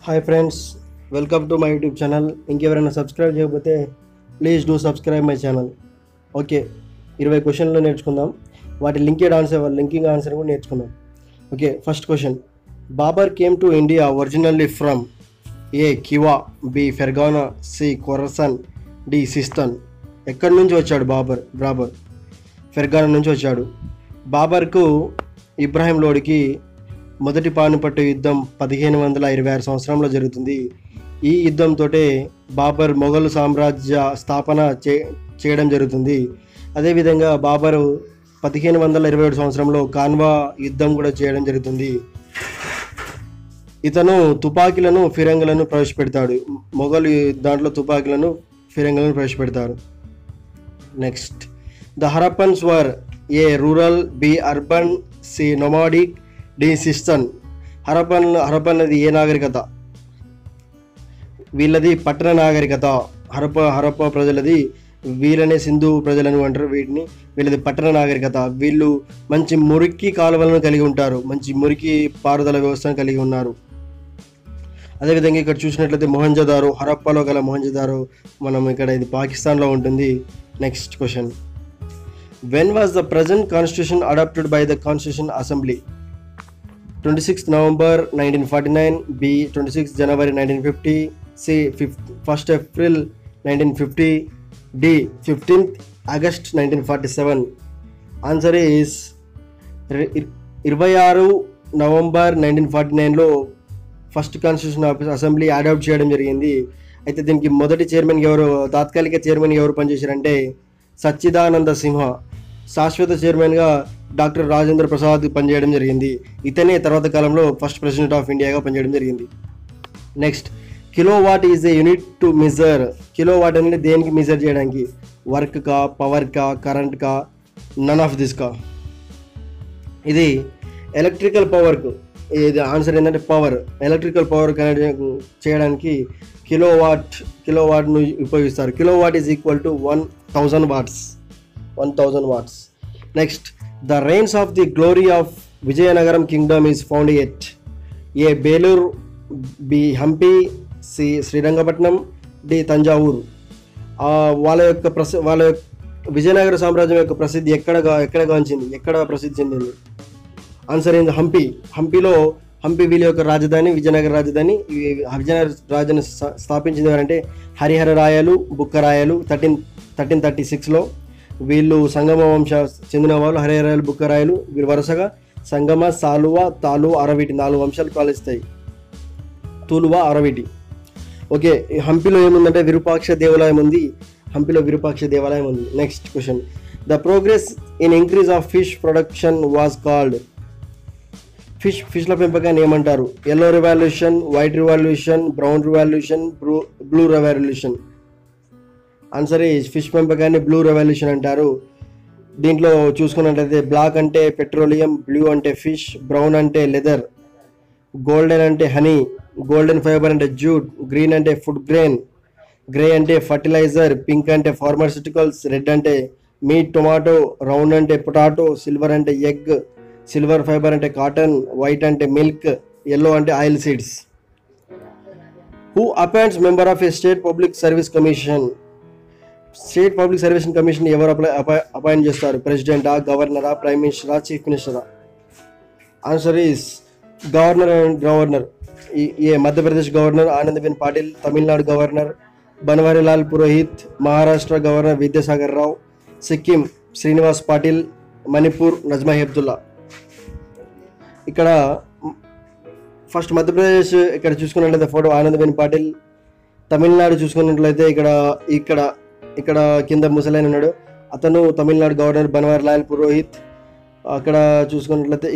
Hi friends, welcome to my YouTube channel. ఇంకెవరైనా subscribe చేయకపోతే please do subscribe my channel. Okay, 20 క్వశ్చన్లు నేర్చుకుందాం. వాటి లింకింగ్ ఆన్సర్ కూడా నేర్చుకుందాం. Okay, first question. Babur came to India originally from A Khiva, B Fergana, C Khorasan, D Sistan. ఎక్కడి నుంచి వచ్చాడు బాబర్? ఫెర్గానా నుంచి వచ్చాడు. బాబర్కు ఇబ్రాహిం లోడికి మొదటి పానిపట్టు యుద్ధం 1526 సంవత్సరంలో జరుగుతుంది. ఈ యుద్ధంతో బాబర్ మొఘల్ సామ్రాజ్య స్థాపన చేయడం జరుగుతుంది. అదేవిధంగా బాబరు 1527 సంవత్సరంలో కాన్వా యుద్ధం కూడా చేయడం జరుగుతుంది. ఇతను తుపాకీలను, ఫిరంగులను ప్రవేశపెడతాడు. మొఘల్ దాంట్లో తుపాకీలను, ఫిరంగులను ప్రవేశపెడతారు. Next, the Harappans were A rural, B urban, C nomadic, D Sistan. Harappan అది ఏ నాగరికత? వీళ్ళది పట్టణ నాగరికత. హరప్ప ప్రజలది, వీళ్ళనే సింధు ప్రజలను అంటారు. వీళ్ళది పట్టణ నాగరికత. వీళ్ళు మంచి మురికి కాలువలను కలిగి ఉంటారు, మంచి మురికి పారుదల వ్యవస్థను కలిగి ఉన్నారు. అదేవిధంగా ఇక్కడ చూసినట్లయితే మొహంజదారో, హరప్పలో గల మొహంజదారో మనం ఇక్కడ ఇది పాకిస్తాన్లో ఉంటుంది. Next question. When was the present constitution adopted by the constitution assembly? 26 November 1949, B 26 January 1950, C 1st April 1950, D 15th August 1947. Answer is 26 November 1949లో ఫస్ట్ కాన్స్టిట్యూషన్ అసెంబ్లీ అడాప్ట్ చేయడం జరిగింది. అయితే దీనికి మొదటి చైర్మన్ ఎవరు, తాత్కాలిక చైర్మన్ ఎవరు పనిచేశారంటే సచ్చిదానంద సింహ. శాశ్వత చైర్మన్గా డాక్టర్ రాజేంద్ర ప్రసాద్ పనిచేయడం జరిగింది. ఇతనే తర్వాత కాలంలో ఫస్ట్ ప్రెసిడెంట్ ఆఫ్ ఇండియాగా పనిచేయడం జరిగింది. Next, kilowatt is a unit to measure. Kilowatt అనేది దేనికి మెజర్ చేయడానికి? వర్క్ కా, పవర్ కా, కరెంట్ కా, నన్ ఆఫ్ దిస్ కా? ఇది ఎలక్ట్రికల్ పవర్కు. ఇది ఆన్సర్ ఏంటంటే పవర్. ఎలక్ట్రికల్ పవర్ కనెక్ట్ చేయడానికి కిలోవాట్ను ఉపయోగిస్తారు. Kilowatt is equal to 1000 watts. 1000 watts. Next, the reigns of the glory of Vijayanagaram kingdom is found at A Belur, B Hampi, C Srirangapatnam, D Tanjavur. వాళ్ళ విజయనగర సామ్రాజ్యం యొక్క ప్రసిద్ధి ఎక్కడ ప్రసిద్ధి చెందింది? ఆన్సర్ ఏంది? హంపి వీళ్ళ యొక్క రాజధాని, విజయనగర రాజధాని. విజయనగర రాజధాని స్థాపించింది ఎవరంటే హరిహర రాయలు, బుక్కరాయలు 1336లో. వీళ్ళు సంగమ వంశ చెందిన వాళ్ళు. హరిహరాయలు, బుక్కరాయలు వీళ్ళు వరుసగా సంగమ, సాలువ, తాలు, అరవిటి 4 వంశాలు పాలిస్తాయి. తూలువ, అరవిటి. ఓకే, హంపిలో ఏముందంటే విరూపాక్ష దేవాలయం ఉంది. Next question. The progress in increase of fish production was called. ఫిష్ల పెంపకాన్ని ఏమంటారు? Yellow revolution, white revolution, brown revolution, blue revolution. Answer is fish పెంపకాన్ని బ్లూ రెవల్యూషన్ అంటారు. దీంట్లో చూసుకున్నట్లయితే బ్లాక్ అంటే పెట్రోలియం, బ్లూ అంటే ఫిష్, బ్రౌన్ అంటే లెదర్, గోల్డెన్ అంటే హనీ, గోల్డెన్ ఫైబర్ అంటే జూట్, గ్రీన్ అంటే ఫుడ్ గ్రెయిన్, గ్రే అంటే ఫర్టిలైజర్, పింక్ అంటే ఫార్మాస్యూటికల్స్, రెడ్ అంటే మీట్, టొమాటో, రౌండ్ అంటే పొటాటో, సిల్వర్ అంటే ఎగ్, సిల్వర్ ఫైబర్ అంటే కాటన్, వైట్ అంటే మిల్క్, ఎల్లో అంటే oil seeds. Who appoints member of a state public service commission? State public service commission ఎవరు appoint చేస్తారు? ప్రెసిడెంటా, గవర్నరా, ప్రైమ్ మినిస్టరా, చీఫ్ మినిస్టరా? Answer is governor. ఏ Madhya Pradesh governor Anandiben Patil, Tamil Nadu governor Banwarilal Purohit, Maharashtra governor Vidyasagar Rao, Sikkim Srinivas Patil, Manipur Najma Heptulla. ఇక్కడ ఫస్ట్ మధ్యప్రదేశ్ ఇక్కడ చూసుకున్నట్లయితే ఫోటో ఆనందీబెన్ పాటిల్. తమిళనాడు చూసుకున్నట్లయితే ఇక్కడ కింద ముసలైన ఉన్నాడు, అతను తమిళనాడు గవర్నర్ బన్వారీలాల్ పురోహిత్. అక్కడ చూసుకున్నట్లయితే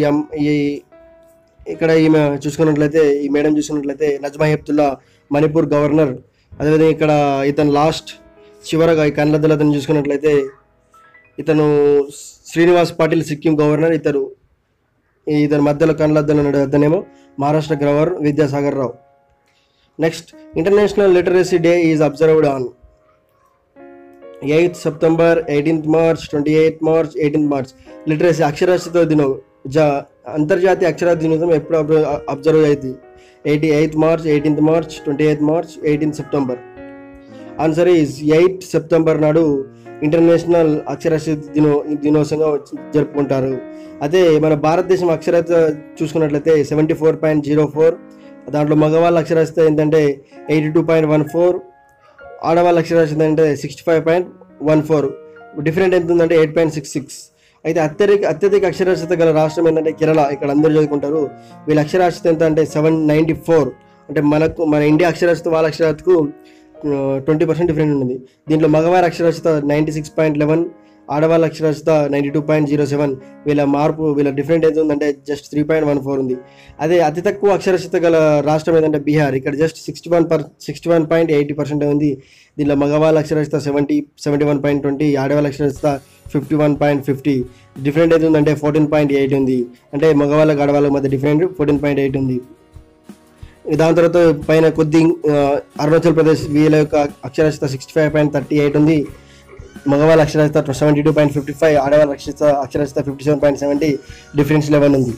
ఇక్కడ ఈమె చూసుకున్నట్లయితే ఈ మేడం చూసుకున్నట్లయితే నజ్మా హెప్తుల్లా మణిపూర్ గవర్నర్. అదేవిధంగా ఇక్కడ ఇతను లాస్ట్ చివరగా ఈ కళ్ళద్దులు అతను చూసుకున్నట్లయితే ఇతను శ్రీనివాస్ పాటిల్ సిక్కిం గవర్నర్. ఇతను మధ్యలో కళ్ళద్దులు ఉన్నాడు, అతనేమో Maharashtra governor Vidyasagar Rao. Next, international literacy day is observed on 8th September, 18th March, 28th March, 18th March. Literacy అక్షరాస్యత దినం, అంతర్జాతీయ అక్షరాస్యత దినోత్సవం ఎప్పుడు అబ్జర్వ్ అవుతుంది? 88th March, 18th March, 28th March, 18th September. Answer is 8 September నాడు ఇంటర్నేషనల్ అక్షరాస్యత దినోత్సవంగా జరుపుకుంటారు. అదే మన భారతదేశం అక్షరాస్యత చూసుకున్నట్లయితే 74.04, దాంట్లో మగవాళ్ళ అక్షరాస్యత ఏంటంటే 82.14, ఆడవాళ్ళ అక్షరాస్యత అంటే 65.14. డిఫరెంట్ ఎంత ఉందంటే 8.66. అయితే అత్యధిక అక్షరాస్యత గల రాష్ట్రం ఏంటంటే కేరళ. ఇక్కడ అందరూ చదువుకుంటారు. వీళ్ళ అక్షరాస్యత ఎంత అంటే 794. అంటే మన ఇండియా అక్షరాస్యత వాళ్ళ అక్షరాస్యతకు 20% డిఫరెంట్ ఉంది. దీంట్లో మగవారి అక్షరాస్యత 96.11, ఆడవాళ్ళ అక్షరాస్యత 92.07. వీళ్ళ డిఫరెంట్ ఎంత ఉందంటే జస్ట్ 3.14 ఉంది. అదే అతి తక్కువ అక్షరాస్యత గల రాష్ట్రం ఏంటంటే బీహార్. ఇక్కడ జస్ట్ 61.80% ఉంది. దీనిలో మగవాళ్ళ అక్షరాస్యత 71.20, ఆడవాళ్ళ అక్షరాస్యత 51.50. డిఫరెంట్ ఎంత ఉందంటే 14.8 ఉంది. అంటే మగవాళ్ళకి ఆడవాళ్ళకి మధ్య డిఫరెంట్ 14.8 ఉంది. దాని తర్వాత పైన అరుణాచల్ ప్రదేశ్ వీళ్ళ యొక్క అక్షరాస్యత 65.38 ఉంది. మగవాళ్ళ అక్షరాస్యత 72.55, ఆడవాళ్ళ అక్షరాస్యత 57.70. డిఫరెన్స్ 11 ఉంది.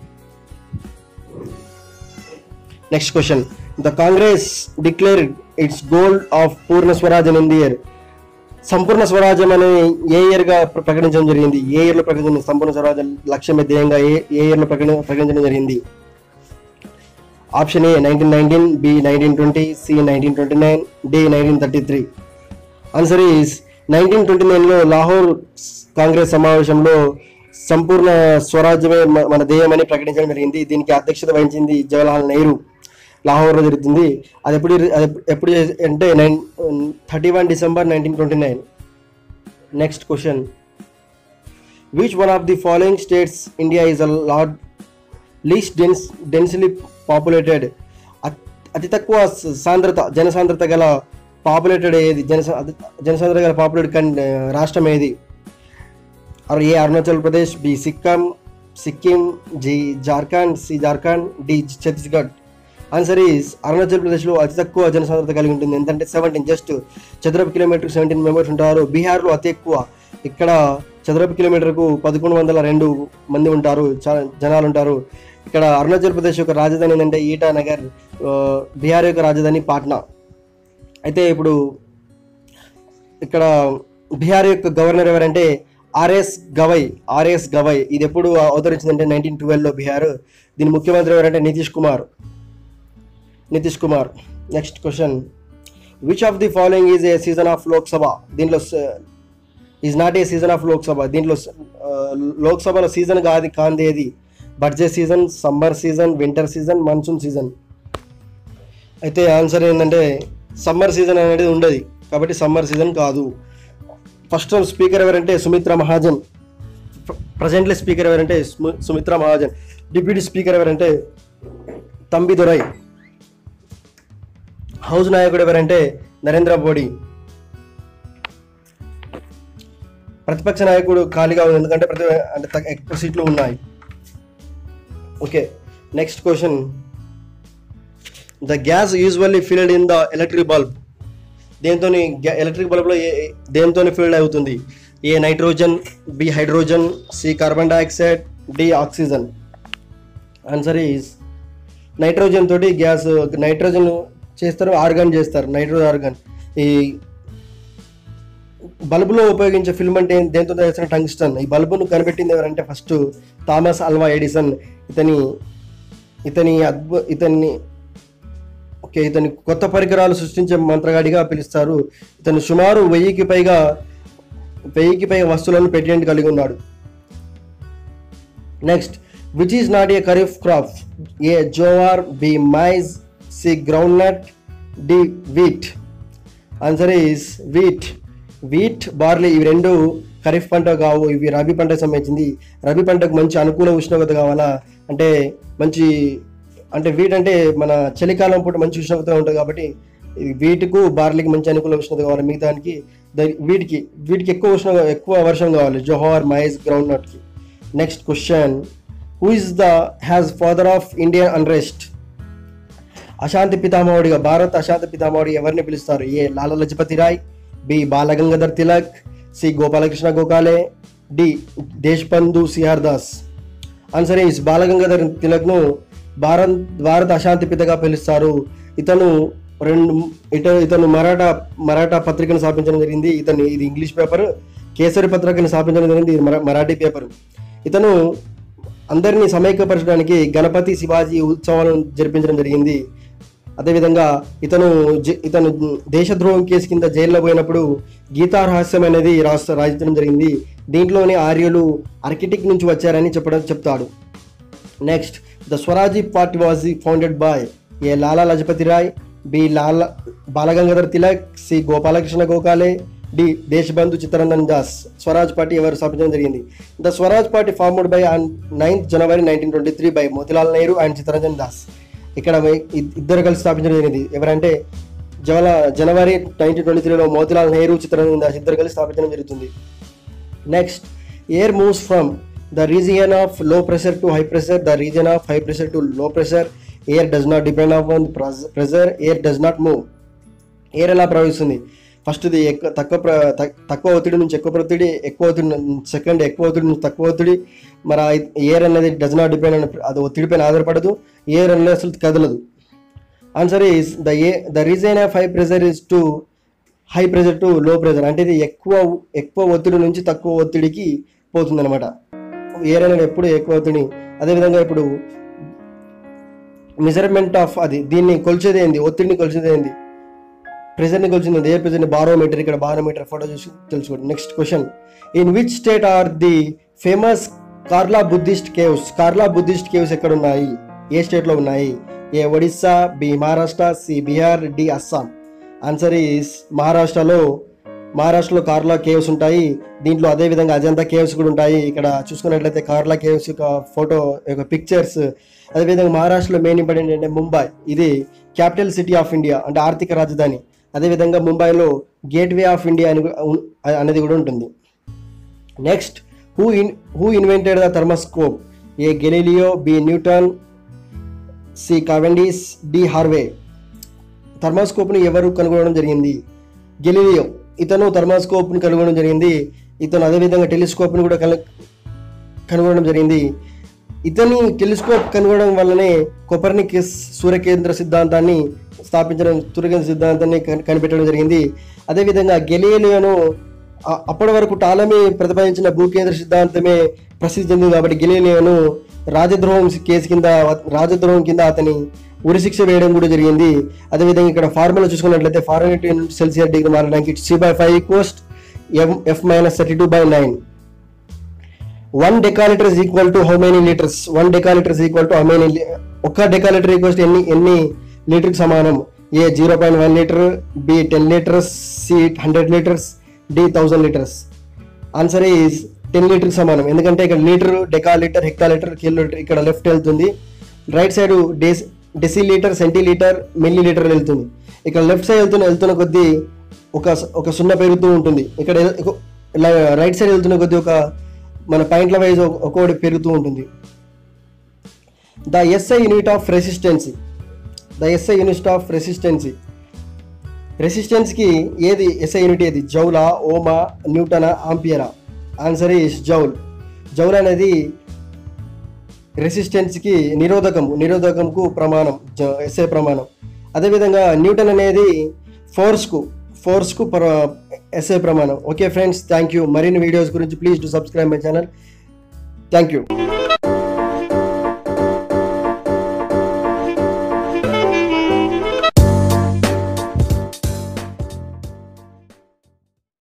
Next question. The Congress declared its goal of Purna Swaraj in India. సంపూర్ణ స్వరాజ్యం అనే ఏ ఇయర్గా ప్రకటించడం జరిగింది? ఏ ఇయర్లో ప్రకటించింది? సంపూర్ణ స్వరాజ్యం లక్ష్యమే ధ్యేయంగా ఏ ఇయర్లో ప్రకటించడం జరిగింది? Option A 1919, B 1920, C 1929, D 1933. Answer is 1929లో లాహోర్ కాంగ్రెస్ సమావేశంలో సంపూర్ణ స్వరాజ్యమే మన ధ్యేయమని ప్రకటించడం జరిగింది. దీనికి అధ్యక్షత వహించింది జవహర్లాల్ నెహ్రూ. లాహోర్లో జరుగుతుంది. అది ఎప్పుడు అంటే 31 December 1929. Next question. Which one of the following states India is least densely populated? అతి తక్కువ జనసాంద్రత గల పాపులేటెడ్ ఏది? జనసాంద్రత గల పాపులేటెడ్ రాష్ట్రం ఏది? A Arunachal Pradesh, B Sikkim, G Jharkhand, C Jharkhand, D Chhattisgarh. Answer is Arunachal ప్రదేశ్లో అతి తక్కువ జనసాంద్రత కలిగి ఉంటుంది. ఎంతంటే 17, జస్ట్ చదరపు కిలోమీటర్కి 17 మెంబర్స్ ఉంటారు. బీహార్లో అతి ఎక్కువ. ఇక్కడ చదరపు కిలోమీటర్కు 1102 మంది ఉంటారు, జనాలు ఉంటారు. ఇక్కడ అరుణాచల్ ప్రదేశ్ యొక్క రాజధాని ఏంటంటే ఈటానగర్. బీహార్ యొక్క రాజధాని పాట్నా. అయితే ఇప్పుడు ఇక్కడ బీహార్ యొక్క గవర్నర్ ఎవరంటే ఆర్ఎస్ గవై. ఇది ఎప్పుడు అవతరించిందంటే 1912లో బీహార్. దీని ముఖ్యమంత్రి ఎవరంటే Nitish Kumar. Next question. Which of the following is a season of Lok Sabha? దీంట్లో is not a season of Lok Sabha. దీంట్లో లోక్సభలో సీజన్ కాంది ఏది? Budget season, summer season, winter season, monsoon season. అయితే ఆన్సర్ ఏంటంటే సమ్మర్ సీజన్ అనేది ఉండదు, కాబట్టి సమ్మర్ సీజన్ కాదు. ఫస్ట్ స్పీకర్ ఎవరంటే సుమిత్రా మహాజన్. ప్రజెంట్లీ స్పీకర్ ఎవరంటే సుమిత్రా మహాజన్. డిప్యూటీ స్పీకర్ ఎవరంటే తంబిదురై. హౌస్ నాయకుడు ఎవరంటే నరేంద్ర మోడీ. ప్రతిపక్ష నాయకుడు ఖాళీగా ఉంది, ఎందుకంటే ఎక్కువ సీట్లు ఉన్నాయి. Okay, next question. The gas usually filled in the electric bulb. Electric బల్బ్లో దేంతో ఫిల్డ్ అవుతుంది? A nitrogen, B hydrogen, C carbon dioxide, D oxygen. Answer is nitrogen తోటి గ్యాస్. నైట్రోజన్ చేస్తారు, ఆర్గాన్ చేస్తారు, నైట్రోజన్ ఆర్గాన్. ఈ బల్బులో ఉపయోగించే ఫిల్మ్ అంటే దేంతో చేసిన టంగ్స్టన్. ఈ బల్బును కనిపెట్టింది ఎవరంటే ఫస్ట్ థామస్ ఆల్వా ఎడిసన్. ఇతని కొత్త పరికరాలు సృష్టించే మంత్రగాడిగా పిలుస్తారు. ఇతను సుమారు 1000కి పైగా వస్తువులను పేటెంట్ కలిగి ఉన్నాడు. Next. Which is not a kharif crop? A jowar, B maize, C ground nut, D wheat. Answer is wheat, barley. ఇవి రెండు ఖరీఫ్ పంట కావు, ఇవి రబీ పంటకు సంబంధించింది. రబీ పంటకు మంచి అనుకూల ఉష్ణోగ్రత కావాలా అంటే వీట్ అంటే మన చలికాలం పూట మంచి ఉష్ణోగ్రత ఉంటుంది, కాబట్టి వీటికు బార్లీకి మంచి అనుకూల ఉష్ణోగ్రత కావాలి. మిగతానికి వీటికి ఎక్కువ వర్షం కావాలి. జోహార్, మైజ్, గ్రౌండ్ నట్కి. Next question. Who is has father of Indian unrest? అశాంతి పితామహుడిగా, భారత అశాంతి పితామహుడి ఎవరిని పిలుస్తారు? A Lala Lajpat Rai, B Bal Gangadhar Tilak, C Gopal Krishna Gokhale, D Deshbandhu C R Das. Answer is Bal Gangadhar తిలక్ను భారత అశాంతి పితగా పిలుస్తారు. ఇతను మరాఠా పత్రికను స్థాపించడం జరిగింది. ఇది ఇంగ్లీష్ పేపర్. కేసరి పత్రికను స్థాపించడం జరిగింది. ఇది మరాఠీ పేపర్. ఇతను అందరినీ సమైక్యపరచడానికి గణపతి శివాజీ ఉత్సవాలను జరిపించడం జరిగింది. అదేవిధంగా ఇతను దేశద్రోహం కేసు కింద జైల్లో పోయినప్పుడు గీతా రహస్యం అనేది రాయించడం జరిగింది. దీంట్లోనే ఆర్యులు ఆర్కిటిక్ నుంచి వచ్చారని చెప్తాడు. Next, the Swaraji party was founded by A Lala Lajpat Rai, B Bal Gangadhar Tilak, C Gopal Krishna Gokhale, D Deshbandhu Chittaranjan Das. Swaraj party ఎవరు స్థాపించడం జరిగింది? The Swaraj party formed by 9th January 1923 by Motilal Nehru and Chittaranjan Das. ఇక్కడ ఇద్దరు కలిసి స్థాపించడం జరిగింది. ఎవరంటే జనవరి 1923లో మోతీలాల్ నెహ్రూ, చిత్తరంజన్ దాస్ ఇద్దరు కలిసి స్థాపించడం జరుగుతుంది. Next, air moves from the region of low pressure to high pressure, the region of high pressure to low pressure. Air does not depend on pressure, air does not move. Air ఎలా ప్రవహిస్తుంది? ఫస్ట్ది తక్కువ ఒత్తిడి నుంచి ఎక్కువ ఒత్తిడి, ఎక్కువ ఒత్తిడి సెకండ్ ఎక్కువ ఒత్తిడి నుంచి తక్కువ ఒత్తిడి. మరి ఎయిర్ అనేది డస్ నాట్ డిపెండ్ అని, అది ఒత్తిడిపైన ఆధారపడదు. ఎయిర్ అనేది అసలు కదలదు. Answer is the reason of high pressure is to high pressure to low pressure. అంటే ఇది ఎక్కువ ఒత్తిడి నుంచి తక్కువ ఒత్తిడికి పోతుంది అనమాట. ఎయిర్ అనేది ఎప్పుడు ఎక్కువ ఒత్తిడి. అదేవిధంగా ఇప్పుడు మెజర్మెంట్ ఆఫ్ దీన్ని కొలిచేది ఏంది? ఒత్తిడిని కొలిచేది ఏంది? ప్రెషర్ని కొలిచింది. ఎయిర్ ప్రెషర్ని బారోమీటర్. ఇక్కడ బారోమీటర్ ఫోటో చూసి తెలుసుకోండి. Next question, in which state are the famous Karla Buddhist caves? Karla Buddhist caves ఎక్కడ ఉన్నాయి? ఏ స్టేట్లో ఉన్నాయి? A Odisha, B Maharashtra, C Bihar, D Assam. Answer is మహారాష్ట్రలో కార్లా కేవ్స్ ఉంటాయి. దీంట్లో అదేవిధంగా అజంతా కేవ్స్ కూడా ఉంటాయి. ఇక్కడ చూసుకున్నట్లయితే కార్లా కేవ్స్ యొక్క ఫోటో యొక్క పిక్చర్స్. అదేవిధంగా మహారాష్ట్రలో మెయిన్ ఇంపార్టెంట్ అంటే ముంబై. ఇది క్యాపిటల్ సిటీ ఆఫ్ ఇండియా, అంటే ఆర్థిక రాజధాని. అదేవిధంగా ముంబైలో గేట్వే ఆఫ్ ఇండియా అనేది కూడా ఉంటుంది. Next, who invented the thermoscope? A Galileo, B Newton, C Cavendish, D Harvey. థర్మోస్కోప్ని ఎవరు కనుగొనడం జరిగింది? గెలీలియో. ఇతను థర్మోస్కోప్ని కనుగొనడం జరిగింది. ఇతను అదేవిధంగా టెలిస్కోప్ని కూడా కనుగొనడం జరిగింది. ఇతని టెలిస్కోప్ కనుగొనడం వల్లనే కోపర్నికస్ సూర్యకేంద్ర సిద్ధాంతాన్ని కనిపెట్టడం జరిగింది. అదేవిధంగా గెలీలియోను అప్పటి వరకు టాలమీ ప్రతిపాదించిన భూకేంద్ర సిద్ధాంతమే ప్రసిద్ధి చెందింది. కాబట్టి గెలీలియోను రాజద్రోహం కింద అతని ఉరిశిక్ష వేయడం కూడా జరిగింది. అదేవిధంగా ఇక్కడ ఫార్ములా చూసుకున్నట్లయితే ఫారెన్హీట్ సెల్సియస్ డిగ్రీ మారడానికి C/5 = F-32/9. 1 deciliter is equal to how many liters? 1 deciliter is equal to how many? ఒక డెకాలిటర్ ఈక్వల్స్ ఎన్ని లీటర్కి సమానం? A 0.1 litre, B 10 litres, C 100 litres, D 1000 litres. Answer is 10 లీటర్కి సమానం. ఎందుకంటే ఇక్కడ లీటర్, డెకాలీటర్, హెక్టాలీటర్, కిలోలీటర్ ఇక్కడ లెఫ్ట్ వెళ్తుంది. Right side decilitre, centilitre, millilitre వెళ్తుంది. ఇక్కడ లెఫ్ట్ సైడ్ వెళ్తున్న కొద్దీ ఒక సున్నా పెరుగుతూ ఉంటుంది. ఇక్కడ రైట్ సైడ్ వెళ్తున్న కొద్దీ మన పాయింట్ల వైజ్ ఒక్కొక్కటి పెరుగుతూ ఉంటుంది. The SI unit of resistance. రెసిస్టెన్స్కి ఏది SI యూనిట్? ఏది? జౌలా, ఓమా, న్యూటనా, ఆంపియరా? Answer is joule. జౌల్ అనేది రెసిస్టెన్స్కి నిరోధకంకు ప్రమాణం, SI ప్రమాణం. అదేవిధంగా న్యూటన్ అనేది ఫోర్స్కు SI ప్రమాణం. Okay friends, thank you. మరిన్ని వీడియోస్ గురించి please to subscribe my channel. Thank you.